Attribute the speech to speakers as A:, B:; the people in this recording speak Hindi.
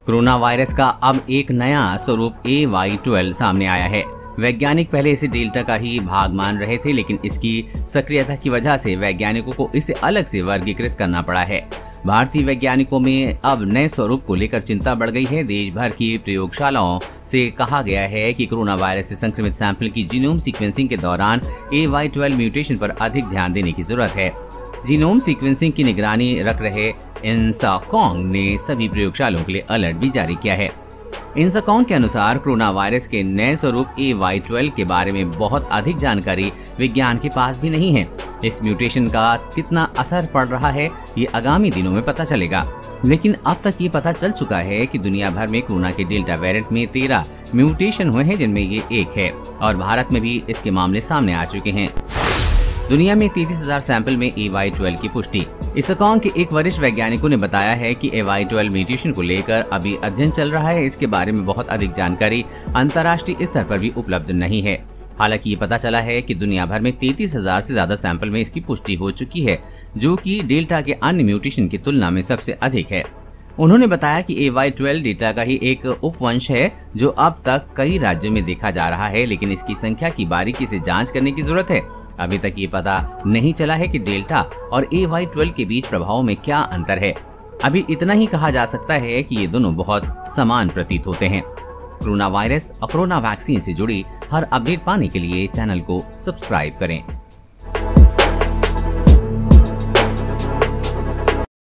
A: कोरोना वायरस का अब एक नया स्वरूप AY12 सामने आया है। वैज्ञानिक पहले इसे डेल्टा का ही भाग मान रहे थे, लेकिन इसकी सक्रियता की वजह से वैज्ञानिकों को इसे अलग से वर्गीकृत करना पड़ा है। भारतीय वैज्ञानिकों में अब नए स्वरूप को लेकर चिंता बढ़ गई है। देश भर की प्रयोगशालाओं से कहा गया है कि कोरोना वायरस से संक्रमित सैंपल की जीनोम सीक्वेंसिंग के दौरान AY12 म्यूटेशन पर अधिक ध्यान देने की जरूरत है। जीनोम सीक्वेंसिंग की निगरानी रख रहे इंसाकॉन्ग ने सभी प्रयोगशालाओं के लिए अलर्ट भी जारी किया है। इंसाकॉन्ग के अनुसार कोरोना वायरस के नए स्वरूप AY12 के बारे में बहुत अधिक जानकारी विज्ञान के पास भी नहीं है। इस म्यूटेशन का कितना असर पड़ रहा है ये आगामी दिनों में पता चलेगा, लेकिन अब तक ये पता चल चुका है कि दुनिया भर में कोरोना के डेल्टा वेरिएंट में 13 म्यूटेशन हुए हैं, जिनमें ये एक है और भारत में भी इसके मामले सामने आ चुके हैं। दुनिया में 33,000 सैंपल में AY12 की पुष्टि। इंसाकॉन्ग के एक वरिष्ठ वैज्ञानिकों ने बताया है कि AY12 म्यूटेशन को लेकर अभी अध्ययन चल रहा है। इसके बारे में बहुत अधिक जानकारी अंतर्राष्ट्रीय स्तर पर भी उपलब्ध नहीं है। हालांकि ये पता चला है कि दुनिया भर में 33,000 से ज्यादा सैंपल में इसकी पुष्टि हो चुकी है, जो कि डेल्टा के अन्य म्यूटेशन की तुलना में सबसे अधिक है। उन्होंने बताया कि AY12 डेल्टा का ही एक उपवंश है जो अब तक कई राज्यों में देखा जा रहा है, लेकिन इसकी संख्या की बारीकी से जांच करने की जरूरत है। अभी तक ये पता नहीं चला है कि डेल्टा और AY12 के बीच प्रभाव में क्या अंतर है। अभी इतना ही कहा जा सकता है कि ये दोनों बहुत समान प्रतीत होते हैं। कोरोना वायरस और कोरोना वैक्सीन से जुड़ी हर अपडेट पाने के लिए चैनल को सब्सक्राइब करें।